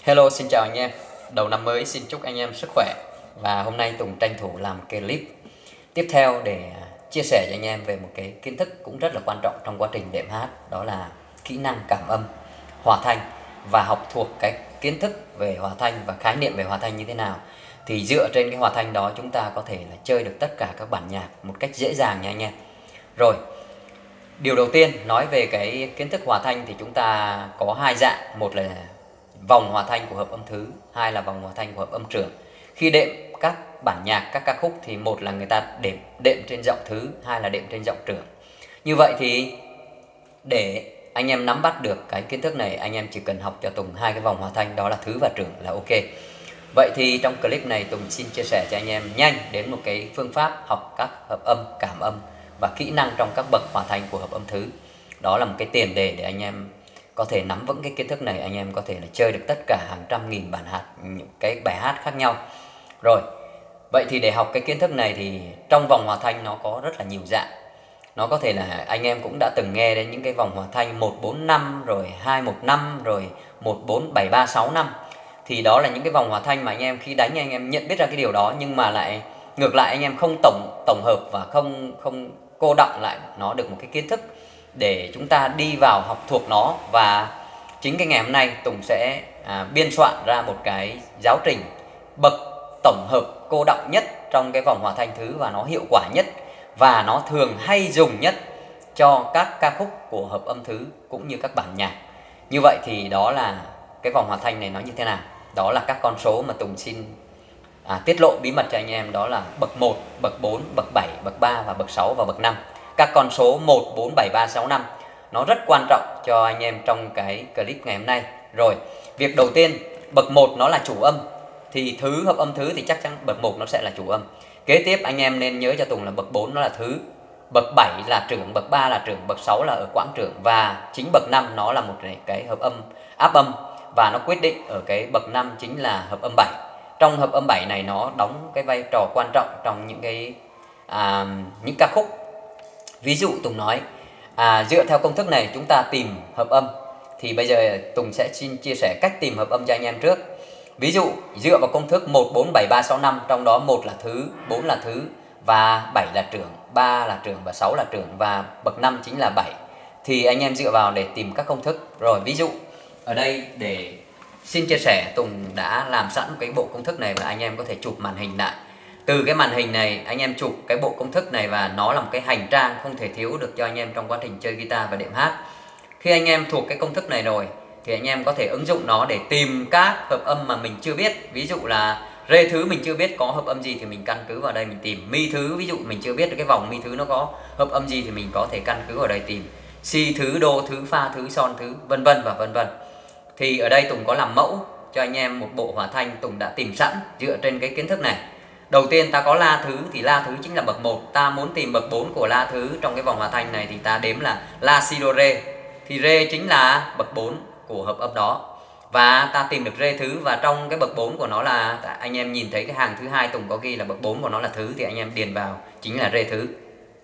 Hello, xin chào anh em. Đầu năm mới xin chúc anh em sức khỏe. Và hôm nay Tùng tranh thủ làm cái clip tiếp theo để chia sẻ cho anh em về một cái kiến thức cũng rất là quan trọng trong quá trình đệm hát. Đó là kỹ năng cảm âm, hòa thanh và học thuộc cái kiến thức về hòa thanh và khái niệm về hòa thanh như thế nào. Thì dựa trên cái hòa thanh đó chúng ta có thể là chơi được tất cả các bản nhạc một cách dễ dàng nha anh em. Rồi, điều đầu tiên nói về cái kiến thức hòa thanh thì chúng ta có hai dạng. Một là vòng hòa thanh của hợp âm thứ, hai là vòng hòa thanh của hợp âm trưởng. Khi đệm các bản nhạc, các ca khúc thì một là người ta đệm trên giọng thứ, hai là đệm trên giọng trưởng. Như vậy thì để anh em nắm bắt được cái kiến thức này, anh em chỉ cần học cho Tùng hai cái vòng hòa thanh, đó là thứ và trưởng là ok. Vậy thì trong clip này Tùng xin chia sẻ cho anh em nhanh đến một cái phương pháp học các hợp âm, cảm âm và kỹ năng trong các bậc hòa thanh của hợp âm thứ. Đó là một cái tiền đề để anh em có thể nắm vững cái kiến thức này, anh em có thể là chơi được tất cả hàng trăm nghìn bản hát, những cái bài hát khác nhau. Rồi, vậy thì để học cái kiến thức này thì trong vòng hòa thanh nó có rất là nhiều dạng. Nó có thể là anh em cũng đã từng nghe đến những cái vòng hòa thanh 145 rồi 215 rồi 14735. Thì đó là những cái vòng hòa thanh mà anh em khi đánh anh em nhận biết ra cái điều đó, nhưng mà lại ngược lại anh em không tổng hợp và không cô đọng lại nó được một cái kiến thức để chúng ta đi vào học thuộc nó. Và chính cái ngày hôm nay Tùng sẽ biên soạn ra một cái giáo trình bậc tổng hợp cô đọng nhất trong cái vòng hòa thanh thứ, và nó hiệu quả nhất và nó thường hay dùng nhất cho các ca khúc của hợp âm thứ cũng như các bản nhạc. Như vậy thì đó là cái vòng hòa thanh này nó như thế nào. Đó là các con số mà Tùng xin tiết lộ bí mật cho anh em. Đó là bậc 1, bậc 4, bậc 7, bậc 3 và bậc 6 và bậc 5. Các con số 1, 4, 7, 3, 6, 5 nó rất quan trọng cho anh em trong cái clip ngày hôm nay. Rồi, việc đầu tiên, bậc 1 nó là chủ âm. Thì thứ, hợp âm thứ thì chắc chắn bậc 1 nó sẽ là chủ âm. Kế tiếp anh em nên nhớ cho Tùng là bậc 4 nó là thứ, bậc 7 là trưởng, bậc 3 là trưởng, bậc 6 là ở quãng trưởng, và chính bậc 5 nó là một cái hợp âm áp âm, và nó quyết định ở cái bậc 5 chính là hợp âm 7. Trong hợp âm 7 này nó đóng cái vai trò quan trọng trong những ca khúc. Ví dụ Tùng nói dựa theo công thức này chúng ta tìm hợp âm, thì bây giờ Tùng sẽ xin chia sẻ cách tìm hợp âm cho anh em trước. Ví dụ dựa vào công thức 1, 4, 7, 3, 6, 5, trong đó 1 là thứ, 4 là thứ và 7 là trưởng, 3 là trưởng và 6 là trưởng, và bậc 5 chính là 7. Thì anh em dựa vào để tìm các công thức. Rồi, ví dụ ở đây để xin chia sẻ, Tùng đã làm sẵn cái bộ công thức này và anh em có thể chụp màn hình lại. Từ cái màn hình này anh em chụp cái bộ công thức này, và nó là một cái hành trang không thể thiếu được cho anh em trong quá trình chơi guitar và đệm hát. Khi anh em thuộc cái công thức này rồi thì anh em có thể ứng dụng nó để tìm các hợp âm mà mình chưa biết. Ví dụ là rê thứ mình chưa biết có hợp âm gì thì mình căn cứ vào đây mình tìm. Mi thứ ví dụ mình chưa biết cái vòng mi thứ nó có hợp âm gì thì mình có thể căn cứ vào đây tìm. Si thứ, đô thứ, fa thứ, son thứ, vân vân và vân vân. Thì ở đây Tùng có làm mẫu cho anh em một bộ hòa thanh Tùng đã tìm sẵn dựa trên cái kiến thức này. Đầu tiên ta có la thứ, thì la thứ chính là bậc 1. Ta muốn tìm bậc 4 của la thứ trong cái vòng hòa thanh này thì ta đếm là la, si, do, re. Thì re chính là bậc 4 của hợp âm đó. Và ta tìm được re thứ, và trong cái bậc 4 của nó là, anh em nhìn thấy cái hàng thứ hai Tùng có ghi là bậc 4 của nó là thứ, thì anh em điền vào chính là re thứ.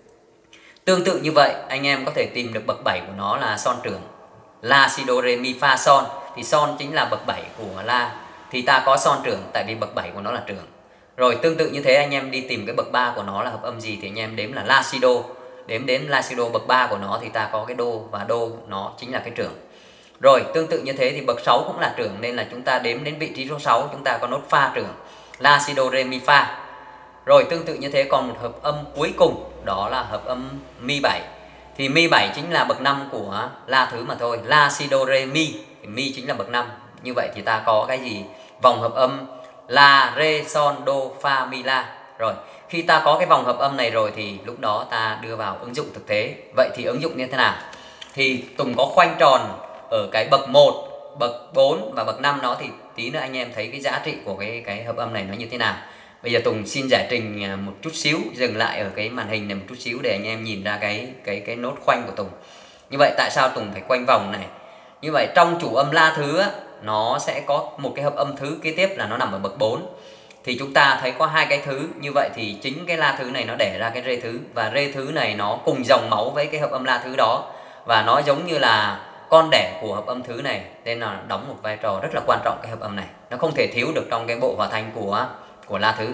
Tương tự như vậy, anh em có thể tìm được bậc 7 của nó là son trưởng. La, si, do, re, mi, fa, son. Thì son chính là bậc 7 của la. Thì ta có son trưởng tại vì bậc 7 của nó là trưởng. Rồi tương tự như thế anh em đi tìm cái bậc 3 của nó là hợp âm gì thì anh em đếm là la, si, do. Đếm đến la, si, do bậc 3 của nó thì ta có cái đô, và đô nó chính là cái trưởng. Rồi tương tự như thế thì bậc 6 cũng là trưởng, nên là chúng ta đếm đến vị trí số 6 chúng ta có nốt fa trưởng, la, si, do, re, mi, fa. Rồi tương tự như thế còn một hợp âm cuối cùng, đó là hợp âm mi 7. Thì mi 7 chính là bậc 5 của la thứ mà thôi. La, si, do, re, mi. Thì mi chính là bậc 5. Như vậy thì ta có cái gì? Vòng hợp âm la, re, son, do, fa, mi, la. Rồi, khi ta có cái vòng hợp âm này rồi thì lúc đó ta đưa vào ứng dụng thực tế. Vậy thì ứng dụng như thế nào? Thì Tùng có khoanh tròn ở cái bậc 1, bậc 4 và bậc 5 nó, thì tí nữa anh em thấy cái giá trị của cái hợp âm này nó như thế nào. Bây giờ Tùng xin giải trình một chút xíu, dừng lại ở cái màn hình này một chút xíu để anh em nhìn ra cái nốt khoanh của Tùng. Như vậy tại sao Tùng phải khoanh vòng này? Như vậy trong chủ âm la thứ á, nó sẽ có một cái hợp âm thứ kế tiếp là nó nằm ở bậc 4. Thì chúng ta thấy có hai cái thứ, như vậy thì chính cái la thứ này nó đẻ ra cái rê thứ, và rê thứ này nó cùng dòng máu với cái hợp âm la thứ đó, và nó giống như là con đẻ của hợp âm thứ này, nên là đóng một vai trò rất là quan trọng. Cái hợp âm này nó không thể thiếu được trong cái bộ hòa thanh của la thứ.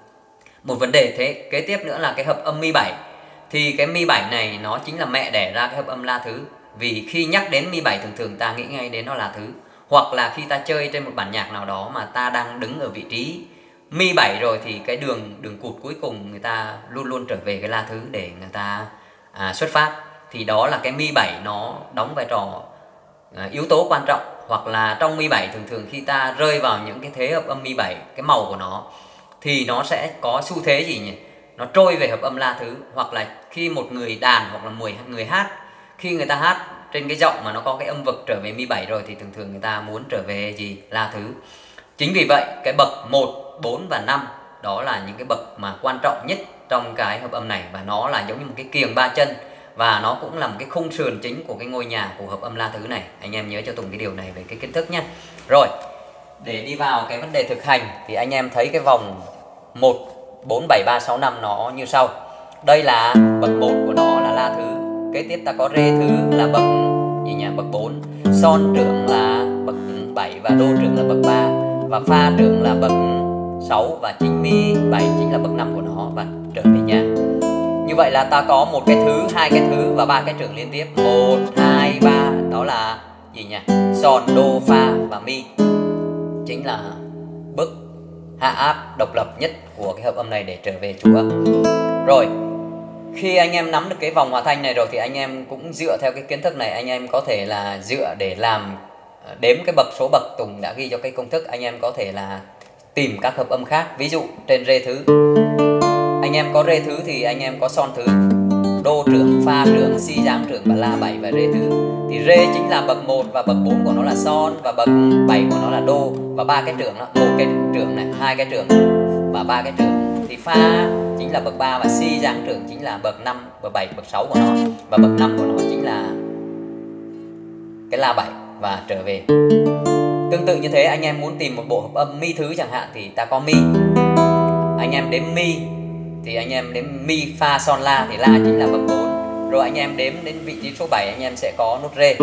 Một vấn đề thế kế tiếp nữa là cái hợp âm mi 7. Thì cái mi 7 này nó chính là mẹ đẻ ra cái hợp âm la thứ. Vì khi nhắc đến mi 7 thường thường ta nghĩ ngay đến nó là thứ. Hoặc là khi ta chơi trên một bản nhạc nào đó mà ta đang đứng ở vị trí mi 7 rồi, thì cái đường cụt cuối cùng người ta luôn luôn trở về cái la thứ để người ta xuất phát. Thì đó là cái mi 7 nó đóng vai trò yếu tố quan trọng. Hoặc là trong mi 7 thường thường khi ta rơi vào những cái thế hợp âm mi 7, cái màu của nó thì nó sẽ có xu thế gì nhỉ? Nó trôi về hợp âm la thứ. Hoặc là khi một người đàn hoặc là người hát, khi người ta hát trên cái giọng mà nó có cái âm vực trở về mi 7 rồi, thì thường thường người ta muốn trở về gì? La thứ. Chính vì vậy cái bậc 1, 4 và 5 đó là những cái bậc mà quan trọng nhất trong cái hợp âm này. Và nó là giống như một cái kiềng ba chân, và nó cũng là một cái khung sườn chính của cái ngôi nhà của hợp âm la thứ này. Anh em nhớ cho Tùng cái điều này về cái kiến thức nhé. Rồi, để đi vào cái vấn đề thực hành thì anh em thấy cái vòng 1, 4, 7, 3, 6, 5 nó như sau. Đây là bậc 1 của nó là la thứ. Kế tiếp ta có rê thứ là bậc gì nhỉ? Bậc 4. Son trưởng là bậc 7 và đô trưởng là bậc 3 và fa trưởng là bậc 6 và chính mi 7 chính là bậc 5 của nó và trở về nhà. Như vậy là ta có một cái thứ, hai cái thứ và ba cái trưởng liên tiếp. 1, 2, 3 đó là gì nhỉ? Son, đô, fa và mi. Chính là bước hạ áp độc lập nhất của cái hợp âm này để trở về chủ âm. Rồi, khi anh em nắm được cái vòng hòa thanh này rồi thì anh em cũng dựa theo cái kiến thức này, anh em có thể là dựa để làm đếm cái số bậc Tùng đã ghi cho cái công thức. Anh em có thể là tìm các hợp âm khác. Ví dụ trên rê thứ, anh em có rê thứ thì anh em có son thứ, đô trưởng, fa trưởng, si giáng trưởng và la 7 và rê thứ. Thì rê chính là bậc 1 và bậc 4 của nó là son và bậc 7 của nó là đô, và ba cái trưởng đó, một cái trưởng này, hai cái trưởng và ba cái trưởng. Thì fa chính là bậc 3 và si giáng trưởng chính là bậc 5, bậc 7, bậc 6 của nó, và bậc 5 của nó chính là cái la 7 và trở về. Tương tự như thế, anh em muốn tìm một bộ hợp âm mi thứ chẳng hạn thì ta có mi. Anh em đếm mi thì anh em đếm mi, fa, son, la thì la chính là bậc 4. Rồi anh em đếm đến vị trí số 7 anh em sẽ có nốt rê.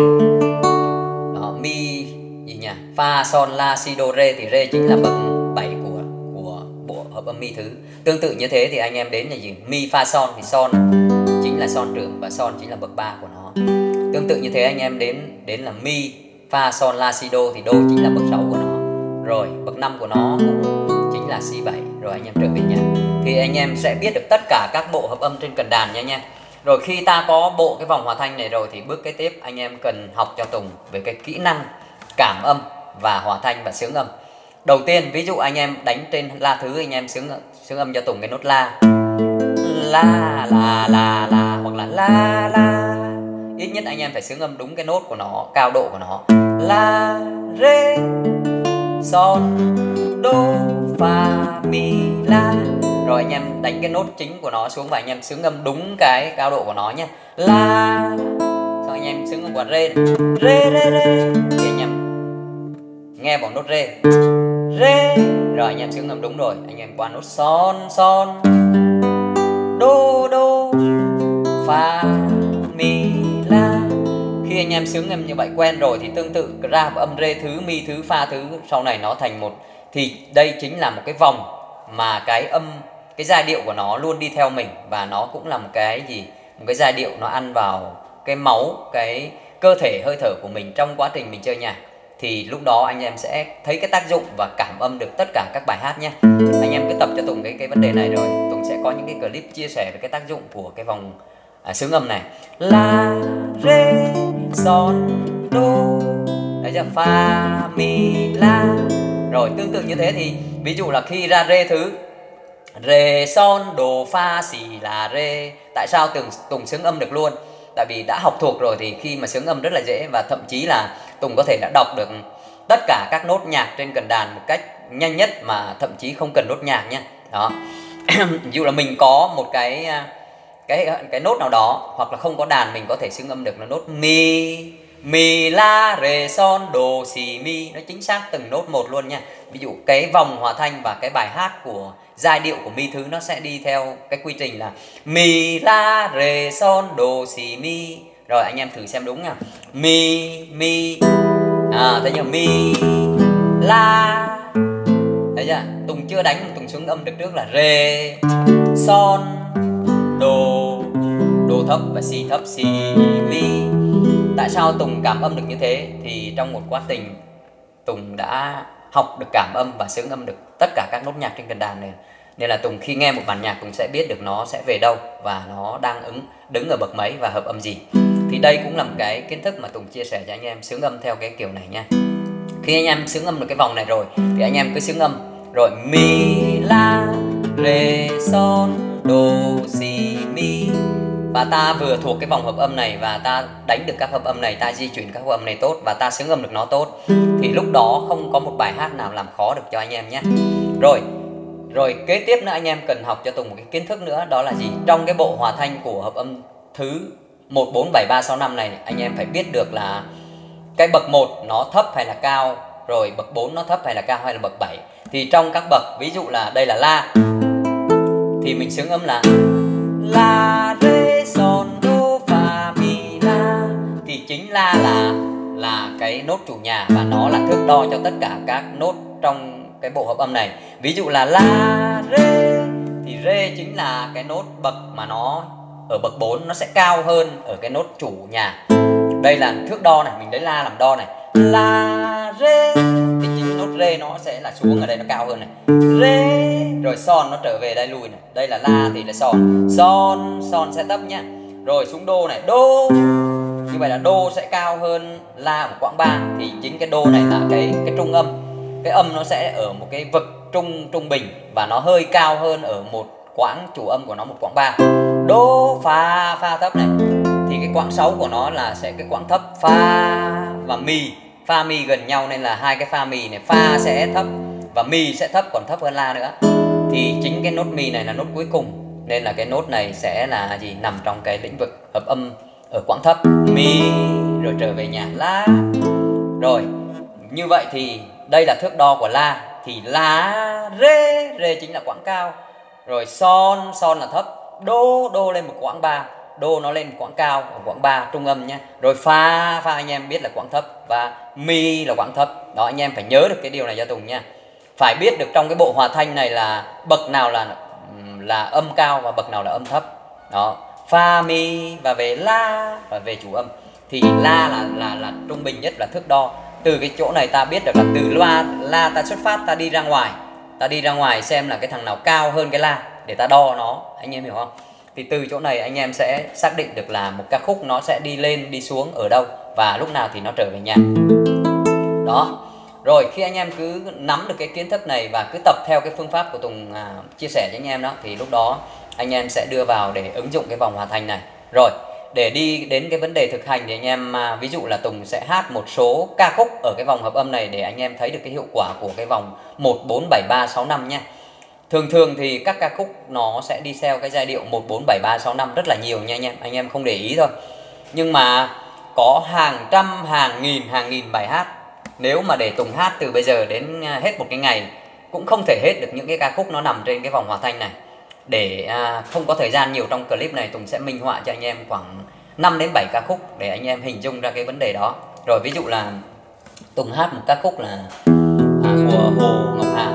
Đó, mi gì nhỉ? Fa, son, la, si, đô, rê thì rê chính là bậc 7 của bộ hợp âm mi thứ. Tương tự như thế thì anh em đến là gì? Mi, fa, son thì son chính là son trưởng và son chính là bậc 3 của nó. Tương tự như thế anh em đến là mi, fa, son, la, si, đô thì đô chính là bậc 6 của nó. Rồi bậc 5 của nó cũng chính là si 7. Rồi anh em trở về nhà thì anh em sẽ biết được tất cả các bộ hợp âm trên cần đàn nha. Rồi khi ta có bộ cái vòng hòa thanh này rồi thì bước kế tiếp anh em cần học cho Tùng về cái kỹ năng cảm âm và hòa thanh và xướng âm. Đầu tiên ví dụ anh em đánh trên la thứ, anh em xướng âm cho Tùng cái nốt la. La la la la hoặc là la la. Ít nhất anh em phải xướng âm đúng cái nốt của nó, cao độ của nó. La, rê, son, đô, fa, mi, la. Rồi anh em đánh cái nốt chính của nó xuống và anh em xướng âm đúng cái cao độ của nó nhé. La. Xong anh em xướng âm quả rê này. Rê, rê, rê. Thì anh em nghe vào nốt rê. Rê. Rồi anh em xướng âm đúng rồi. Anh em qua nốt son, son, đô, đô, fa, mi, la. Khi anh em xướng âm như vậy quen rồi thì tương tự ra âm rê thứ, mi thứ, fa thứ sau này nó thành một. Thì đây chính là một cái vòng mà cái giai điệu của nó luôn đi theo mình. Và nó cũng là một cái gì? Một cái giai điệu nó ăn vào cái máu, cái cơ thể, hơi thở của mình trong quá trình mình chơi nhạc. Thì lúc đó anh em sẽ thấy cái tác dụng và cảm âm được tất cả các bài hát nhé. Anh em cứ tập cho Tùng cái vấn đề này rồi Tùng sẽ có những cái clip chia sẻ về cái tác dụng của cái vòng xướng âm này. La, rê, son, đô. Đấy chưa? Fa, mi, la. Rồi tương tự như thế thì ví dụ là khi ra rê thứ, rê, son, đô, fa, si, la, rê. Tại sao Tùng xướng âm được luôn? Tại vì đã học thuộc rồi thì khi mà xướng âm rất là dễ. Và thậm chí là Tùng có thể đã đọc được tất cả các nốt nhạc trên cần đàn một cách nhanh nhất mà thậm chí không cần nốt nhạc nha. Đó. Ví dụ là mình có một cái nốt nào đó hoặc là không có đàn, mình có thể xướng âm được là nốt mi, mi, la, rê, son, đô, si, mi. Nó chính xác từng nốt một luôn nha. Ví dụ cái vòng hòa thanh và cái bài hát của giai điệu của mi thứ nó sẽ đi theo cái quy trình là mi, la, rê, son, đô, si, mi. Rồi anh em thử xem đúng nha. Mi mi, thấy chưa? Mi la, thấy chưa? Tùng chưa đánh, Tùng xuống âm được trước là rê son đồ, đồ thấp và si thấp, si mi. Tại sao Tùng cảm âm được như thế? Thì trong một quá trình Tùng đã học được cảm âm và xướng âm được tất cả các nốt nhạc trên cần đàn này, nên là Tùng khi nghe một bản nhạc Tùng sẽ biết được nó sẽ về đâu và nó đang đứng ở bậc mấy và hợp âm gì. Thì đây cũng là một cái kiến thức mà Tùng chia sẻ cho anh em xướng âm theo cái kiểu này nha. Khi anh em xướng âm được cái vòng này rồi thì anh em cứ xướng âm rồi mi la rê son đồ si mi, và ta vừa thuộc cái vòng hợp âm này và ta đánh được các hợp âm này, ta di chuyển các hợp âm này tốt và ta xướng âm được nó tốt, thì lúc đó không có một bài hát nào làm khó được cho anh em nhé. Rồi kế tiếp nữa anh em cần học cho Tùng một cái kiến thức nữa, đó là gì? Trong cái bộ hòa thanh của hợp âm thứ 1 4 7 3 6 5 này, anh em phải biết được là cái bậc 1 nó thấp hay là cao, rồi bậc 4 nó thấp hay là cao, hay là bậc 7. Thì trong các bậc, ví dụ là đây là la, thì mình xướng âm là la rê son đô fa mi la, thì chính la là cái nốt chủ nhà và nó là thước đo cho tất cả các nốt trong cái bộ hợp âm này. Ví dụ là la rê thì rê chính là cái nốt bậc mà nó ở bậc 4 nó sẽ cao hơn ở cái nốt chủ nhà. Đây là thước đo này, mình lấy la làm đo này. La rê thì chính nốt rê nó sẽ là xuống ở đây, nó cao hơn này. Rê rồi son nó trở về đây lùi này. Đây là la thì là son. Son sẽ thấp nhá. Rồi xuống đô này, đô. Như vậy là đô sẽ cao hơn la một quãng 3, thì chính cái đô này là cái trung âm. Cái âm nó sẽ ở một cái vực trung bình và nó hơi cao hơn ở một quãng chủ âm của nó, một quãng 3. Đô fa thấp này. Thì cái quãng 6 của nó là sẽ cái quãng thấp fa và mi. Fa mi gần nhau nên là hai cái fa mi này, fa sẽ thấp và mi sẽ thấp, còn thấp hơn la nữa. Thì chính cái nốt mi này là nốt cuối cùng, nên là cái nốt này sẽ là gì? Nằm trong cái lĩnh vực hợp âm ở quãng thấp mi, rồi trở về nhà la. Rồi như vậy thì đây là thước đo của la. Thì la rê chính là quãng cao, rồi son là thấp, đô lên một quãng 3, đô nó lên một quãng cao ở quãng 3 trung âm nhé. Rồi fa anh em biết là quãng thấp và mi là quãng thấp. Đó, anh em phải nhớ được cái điều này cho Tùng nha. Phải biết được trong cái bộ hòa thanh này là bậc nào là âm cao và bậc nào là âm thấp. Đó, fa mi và về la và về chủ âm. Thì la là trung bình nhất, là thước đo. Từ cái chỗ này ta biết được là từ la ta xuất phát, ta đi ra ngoài xem là cái thằng nào cao hơn cái la để ta đo nó, anh em hiểu không? Thì từ chỗ này anh em sẽ xác định được là một ca khúc nó sẽ đi lên đi xuống ở đâu và lúc nào thì nó trở về nhà. Đó. Rồi khi anh em cứ nắm được cái kiến thức này và cứ tập theo cái phương pháp của Tùng chia sẻ cho anh em đó, thì lúc đó anh em sẽ đưa vào để ứng dụng cái vòng hòa thanh này. Rồi để đi đến cái vấn đề thực hành thì anh em ví dụ là Tùng sẽ hát một số ca khúc ở cái vòng hợp âm này để anh em thấy được cái hiệu quả của cái vòng 1 4 7 3 6 5 nha. Thường thì các ca khúc nó sẽ đi theo cái giai điệu 1 4 7 3 6 5 rất là nhiều nha anh em không để ý thôi. Nhưng mà có hàng trăm, hàng nghìn bài hát. Nếu mà để Tùng hát từ bây giờ đến hết một cái ngày cũng không thể hết được những cái ca khúc nó nằm trên cái vòng hòa thanh này. Để không có thời gian nhiều trong clip này, Tùng sẽ minh họa cho anh em khoảng 5 đến 7 ca khúc để anh em hình dung ra cái vấn đề đó. Rồi ví dụ là Tùng hát một ca khúc là của Hồ Ngọc Hà.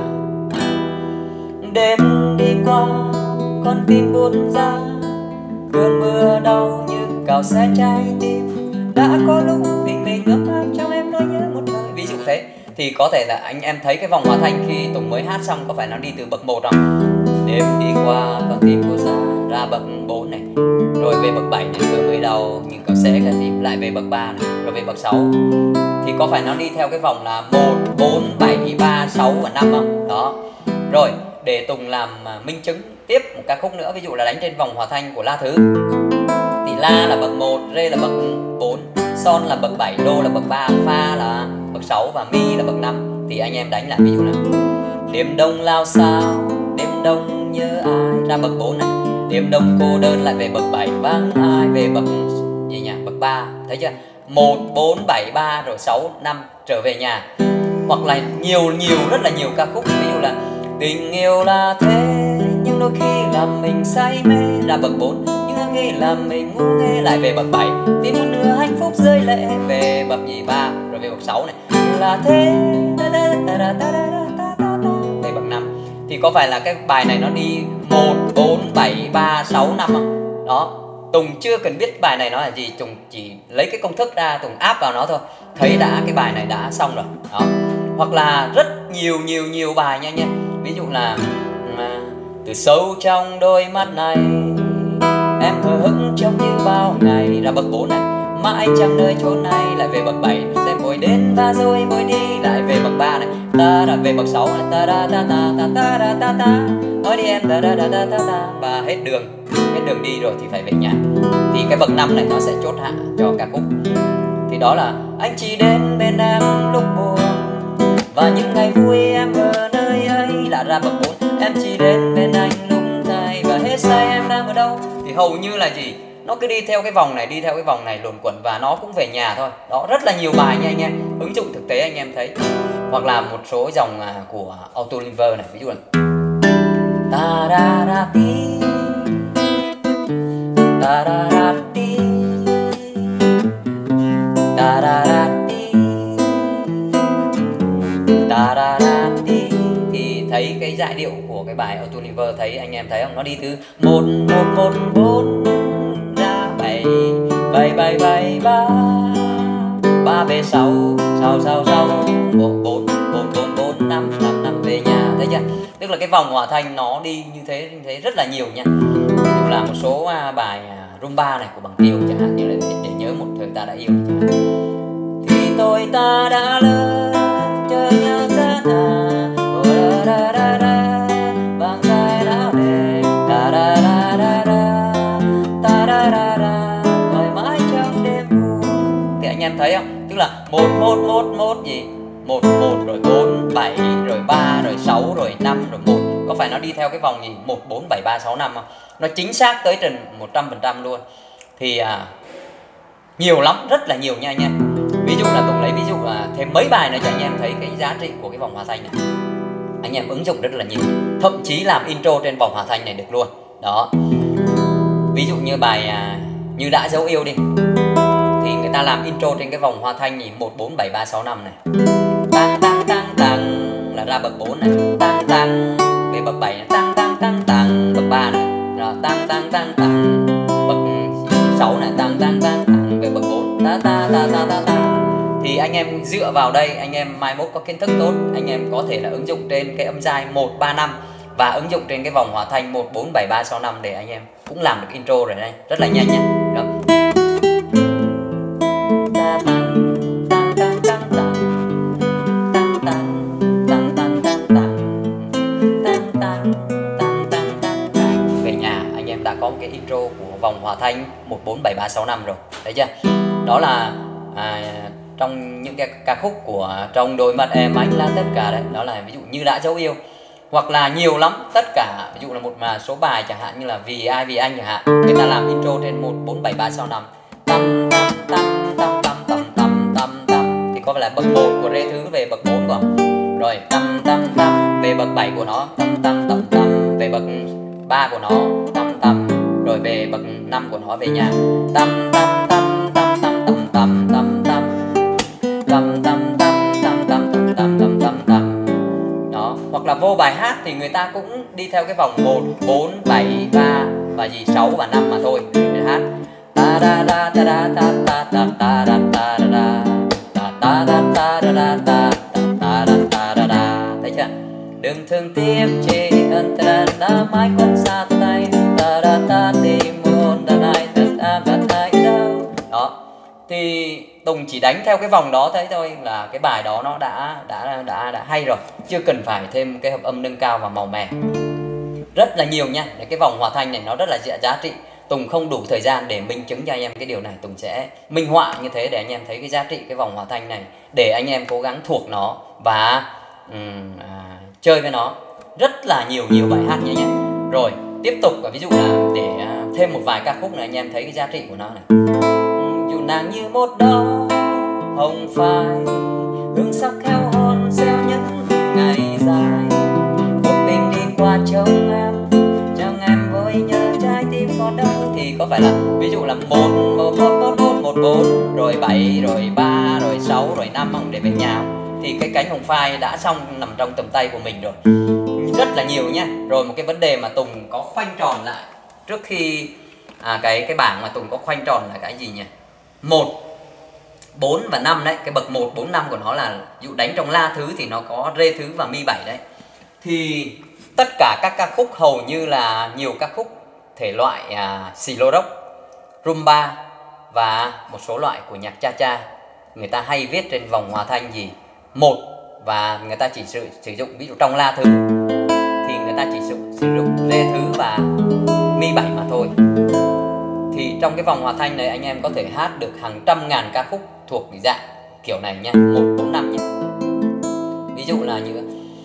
Đêm đi qua con tim buồn ra, cơn mưa đau như cào xé trái tim, đã có lúc mình ấm áp trong em nỗi nhớ một lời. Ví dụ thế. Thì có thể là anh em thấy cái vòng hòa thanh khi Tùng mới hát xong có phải nó đi từ bậc 1 không? Đêm đi qua con tim buồn ra bậc 4 này, rồi về bậc 7 này, cơn mưa đau như cào xé cả tim, lại về bậc 3 này, rồi về bậc 6. Thì có phải nó đi theo cái vòng là 1 4 7 3 6 và 5 không? Đó. Rồi để Tùng làm minh chứng tiếp một ca khúc nữa, ví dụ là đánh trên vòng hòa thanh của la thứ. Thì la là bậc 1, rê là bậc 4, son là bậc 7, đô là bậc 3, fa là bậc 6 và mi là bậc 5. Thì anh em đánh lại ví dụ là đêm đông lao sao, đêm đông nhớ ai, ra bậc 4 này. Đêm đông cô đơn lại về bậc 7, vắng ai, về bậc gì nhỉ? Bậc 3. Thấy chưa? 1 4 7 3 rồi 6 5 trở về nhà. Hoặc là rất là nhiều ca khúc, ví dụ là tình yêu là thế nhưng đôi khi làm mình say mê, ra bậc 4. Nhưng nghĩ làm mình ngu nghê. Lại về bậc 7 tìm một nửa hạnh phúc rơi lệ. Về bậc nhì 3 rồi về bậc 6 này là thế. Về bậc 5 thì có phải là cái bài này nó đi 1 4 7 3 6 5 không? Đó, Tùng chưa cần biết bài này nó là gì, Tùng chỉ lấy cái công thức ra, Tùng áp vào nó thôi, thấy đã cái bài này đã xong rồi. Đó. Hoặc là rất nhiều bài nha. Ví dụ là từ sâu trong đôi mắt này em hờ hững trông như bao ngày, ra bậc 4 này, mãi chẳng nơi chốn này. Lại về bậc 7 xem vội đến và rồi vội đi. Lại về bậc 3 này, ta đã về bậc 6 này, ta da ta ta ta ta ta ta ta, nói đi em ta da ta ta ta ta, và hết đường đi rồi thì phải về nhà. Thì cái bậc 5 này nó sẽ chốt hạ cho ca khúc. Thì đó là anh chỉ đến bên em lúc buồn và những ngày vui em ở nơi ấy. Là ra bậc 4, em chỉ đến bên anh lúc say và hết say em đang ở đâu. Thì hầu như là gì, nó cứ đi theo cái vòng này luẩn quẩn và nó cũng về nhà thôi. Đó, rất là nhiều bài nha anh em, ứng dụng thực tế anh em thấy. Hoặc là một số dòng của Autoliver này, ví dụ là ta da da ti ta da da ti ta da da ti ta da da ti. Thì thấy cái giai điệu của cái bài Autoliver, thấy anh em thấy không, nó đi từ 1 1 1 4 ra 7 7 7 7 3 3 về 6 6 6 6 4 4 4 4 4 5 5 5 về nhà. Thấy chưa? Tức là cái vòng hòa thanh nó đi như thế rất là nhiều nha. Ví dụ là một số bài rumba này của Bằng Kiều chẳng hạn, như là để nhớ một thời ta đã yêu chẳng hạn. Thì tôi ta đã lớn chơi nhau rất vang dài não nề ta da da da da ta da da da, mãi mãi trong đêm buồn. Thì anh em thấy không? Tức là 1 1 1 1 gì? 1 1 rồi 4 7 rồi 3 rồi 6 rồi 5 rồi 1. Có phải nó đi theo cái vòng gì 1 4 7 3 6 5 không? Nó chính xác tới trình 100% luôn. Thì nhiều lắm, rất là nhiều nha anh em. Ví dụ là Tùng lấy ví dụ thêm mấy bài nữa cho anh em thấy cái giá trị của cái vòng hòa thanh này. Anh em ứng dụng rất là nhiều, thậm chí làm intro trên vòng hòa thanh này được luôn. Đó, ví dụ như bài Như Đã Dấu Yêu đi, thì người ta làm intro trên cái vòng hòa thanh gì 1 4 7 3 6 5 này, tăng tăng tăng tăng là ra bậc 4 này, tăng tăng về bậc 7 này, tăng tăng tăng tăng bậc 3 này, rồi tăng tăng tăng tăng bậc 6 này, tăng tăng tăng tăng về bậc 4, ta ta ta ta ta ta. Thì anh em dựa vào đây, anh em mai mốt có kiến thức tốt, anh em có thể là ứng dụng trên cái âm giai 1 3 5 và ứng dụng trên cái vòng hòa thanh 1 4 7 3 6 5 để anh em cũng làm được intro rồi đây, rất là nhanh nhé. Đó. Về nhà anh em đã có một cái intro của vòng hòa thanh 1 4 7 3 6 5 rồi, thấy chưa? Đó là trong những cái ca khúc của Trong Đôi Mắt Em Anh Là Tất Cả đấy, đó là ví dụ Như Đã Dấu Yêu, hoặc là nhiều lắm, tất cả. Ví dụ là một số bài chẳng hạn như là Vì Ai Vì Anh chẳng hạn, người ta làm intro trên 1 4 7 3 6 5 tâm tâm tâm tâm tâm tâm tâm tâm tâm, thì có phải là bậc 1 của Rê Thứ về bậc 4 không? Rồi tâm tâm tâm về bậc 7 của nó, tâm tâm tâm tâm về bậc 3 của nó, tâm tâm, rồi về bậc 5 của nó về nhà, tâm tâm tâm tâm tâm tâm tâm tâm tâm tâm tâm tâm tâm tâm tâm tâm tâm. Đó, hoặc là vô bài hát thì người ta cũng đi theo cái vòng 1 4 7 3 và gì 6 và 5 mà thôi. Để hát ta da da ta da ta ta ta ta da ta da ta ta da ta da ta ta da ta da da. Thấy chưa? Đừng thương tiếc chỉ ân ta đã mãi quên xa tay ta da ta tìm muôn ta này thật am thật ai đâu. Đó, thì Tùng chỉ đánh theo cái vòng đó thấy thôi là cái bài đó nó đã hay rồi, chưa cần phải thêm cái hợp âm nâng cao và màu mè rất là nhiều nha. Để cái vòng hòa thanh này nó rất là giá trị. Tùng không đủ thời gian để minh chứng cho anh em cái điều này, Tùng sẽ minh họa như thế để anh em thấy cái giá trị cái vòng hòa thanh này, để anh em cố gắng thuộc nó và chơi với nó. Rất là nhiều bài hát nha. Rồi tiếp tục, ví dụ là để thêm một vài ca khúc này anh em thấy cái giá trị của nó này. Dù nàng như một đóa hồng phai, hương sắc heo hon gieo những ngày dài, cuộc tình đi qua trong em vui nhớ trái tim còn đâu. Thì có phải là ví dụ là 1 1 1 1 1 4 rồi 7 rồi 3 rồi 6 rồi 5 không, để về nhà thì cái cánh hồng phai đã xong, nằm trong tầm tay của mình rồi, rất là nhiều nhá. Rồi một cái vấn đề mà Tùng có khoanh tròn lại trước khi cái bảng mà Tùng có khoanh tròn là cái gì nhỉ? 1 4 và 5 đấy, cái bậc 1 4 5 của nó là ví dụ đánh trong la thứ thì nó có rê thứ và mi 7 đấy. Thì tất cả các ca khúc, hầu như là nhiều ca khúc thể loại slow rock, rumba và một số loại của nhạc cha cha, người ta hay viết trên vòng hòa thanh gì 1, và người ta chỉ sử dụng ví dụ trong la thứ thì người ta chỉ sử dụng rê thứ và mi 7 mà thôi. Thì trong cái vòng hòa thanh này anh em có thể hát được hàng trăm ngàn ca khúc thuộc dạng kiểu này nha, 1 4 5 nhé. Ví dụ là như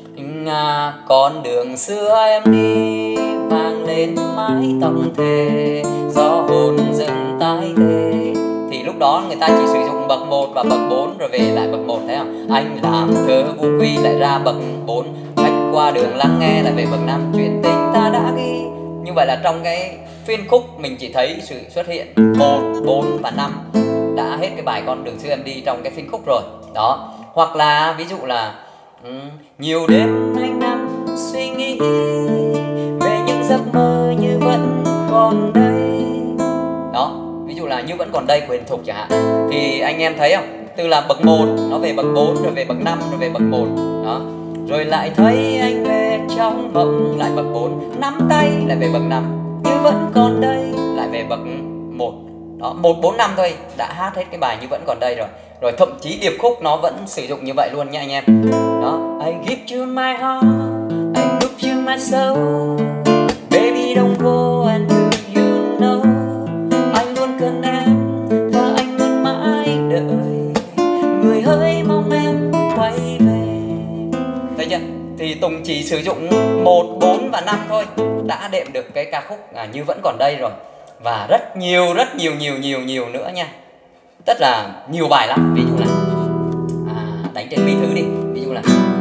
con đường xưa em đi vang lên mái tóc thề, gió hồn dần tái tê. Thì lúc đó người ta chỉ sử dụng bậc 1 và bậc 4 rồi về lại bậc 1, thấy không? Anh làm thơ Vũ Quy lại ra bậc 4, khách qua đường lắng nghe lại về bậc 5, chuyện tình ta đã ghi. Như vậy là trong cái phiên khúc mình chỉ thấy sự xuất hiện 1, 4 và 5, đã hết cái bài con đường xưa em đi trong cái phiên khúc rồi. Đó, hoặc là ví dụ là nhiều đêm anh nằm suy nghĩ về những giấc mơ như vẫn còn đây. Đó, ví dụ là như vẫn còn đây của Hiền Thục chẳng hạn. Thì anh em thấy không? Từ là bậc 1 nó về bậc 4 rồi về bậc 5 rồi về bậc 1. Đó. Rồi lại thấy anh về trong mộng lại bậc 4, nắm tay lại về bậc 5, như vẫn còn đây lại về bậc 1. Đó, 1 4 5 thôi đã hát hết cái bài như vẫn còn đây rồi. Rồi thậm chí điệp khúc nó vẫn sử dụng như vậy luôn nha anh em. Đó, I give you my heart, I give you my soul, baby don't go and do you know, anh luôn cần em và anh luôn mãi đợi, người hỡi mong em quay về. Thấy chưa? Thì Tùng chỉ sử dụng 1, 4 và 5 thôi đã đệm được cái ca khúc như vẫn còn đây rồi. Và rất nhiều nữa nha. Rất là nhiều bài lắm. Ví dụ là đánh trên mi thứ đi. Ví dụ là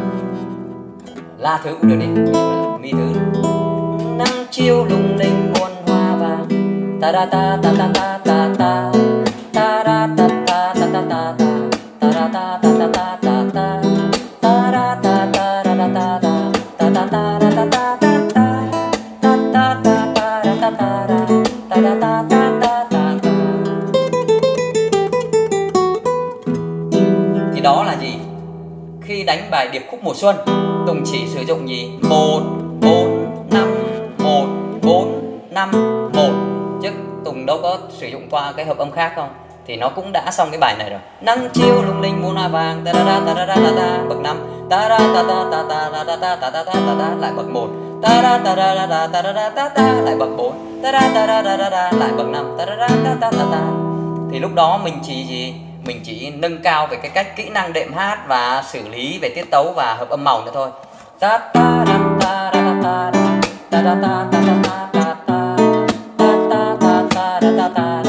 la thứ cũng được đi. Ví dụ là mi thứ. Nắng chiều lung linh muôn hoa vàng, ta da ta ta ta ta ta ta ta da ta ta ta ta ta ta ta da ta ta ta ta ta ta da ta ta ta ta ta ta ta ta ta ta ta thì đó là gì? Khi đánh bài điệp khúc mùa xuân, Tùng chỉ sử dụng gì? 1 4 5 1 4 5 1, chứ Tùng đâu có sử dụng qua cái hợp âm khác không? Thì nó cũng đã xong cái bài này rồi. Nắng chiều lung linh muôn hoa vàng, ta da ta da ta ta bậc 5, ta da ta ta ta ta ta ta ta ta ta lại bậc 1, ta da ta da ta ta ta ta lại bậc 4, ta da ta da lại bậc 5, ta da ta ta ta ta. Thì lúc đó mình chỉ gì? Mình chỉ nâng cao về cái cách kỹ năng đệm hát và xử lý về tiết tấu và hợp âm màu nữa thôi. Ta ta da ta da ta ta da ta ta ta ta ta ta ta ta ta ta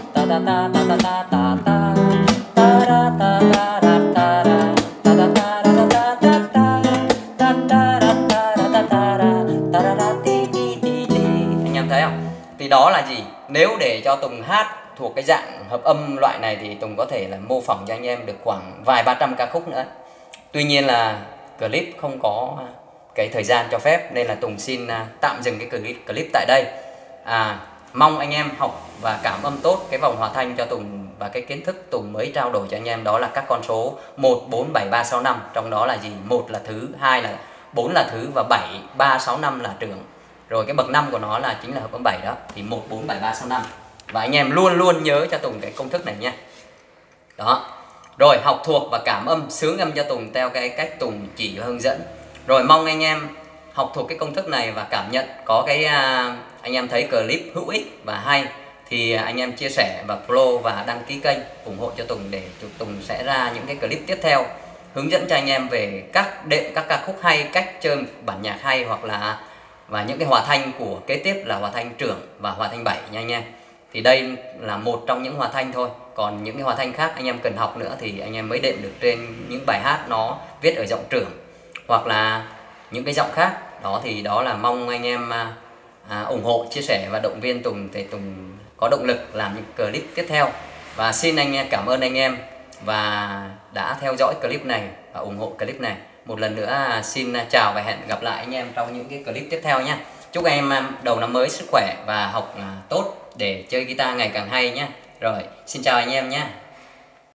anh em thấy không? Thì đó là gì? Nếu để cho Tùng hát thuộc cái dạng hợp âm loại này thì Tùng có thể là mô phỏng cho anh em được khoảng vài 300 ca khúc nữa. Tuy nhiên là clip không có cái thời gian cho phép nên là Tùng xin tạm dừng cái clip tại đây. Mong anh em học và cảm âm tốt cái vòng hòa thanh cho Tùng, và cái kiến thức Tùng mới trao đổi cho anh em đó là các con số 1 4 7 3 6 5, trong đó là gì? 1 là thứ, 2 là 4 là thứ và 7 3 6 5 là trưởng. Rồi cái bậc 5 của nó là chính là hợp âm 7 đó. Thì 1 4 7 3 6 5. Và anh em luôn luôn nhớ cho Tùng cái công thức này nha. Đó. Rồi học thuộc và cảm âm xướng âm cho Tùng theo cái cách Tùng chỉ và hướng dẫn. Rồi mong anh em học thuộc cái công thức này và cảm nhận có cái anh em thấy clip hữu ích và hay thì anh em chia sẻ và follow và đăng ký kênh ủng hộ cho Tùng, để Tùng sẽ ra những cái clip tiếp theo hướng dẫn cho anh em về các đệm các ca khúc hay, cách chơi bản nhạc hay, hoặc là và những cái hòa thanh của kế tiếp là hòa thanh trưởng và hòa thanh 7 nha anh em. Thì đây là một trong những hòa thanh thôi, còn những cái hòa thanh khác anh em cần học nữa thì anh em mới đệm được trên những bài hát nó viết ở giọng trưởng hoặc là những cái giọng khác. Đó thì đó là mong anh em ủng hộ, chia sẻ và động viên Tùng để Tùng có động lực làm những clip tiếp theo. Và xin cảm ơn anh em và đã theo dõi clip này và ủng hộ clip này. Một lần nữa xin chào và hẹn gặp lại anh em trong những cái clip tiếp theo nhé. Chúc anh em đầu năm mới sức khỏe và học tốt để chơi guitar ngày càng hay nhé. Rồi, xin chào anh em nhé.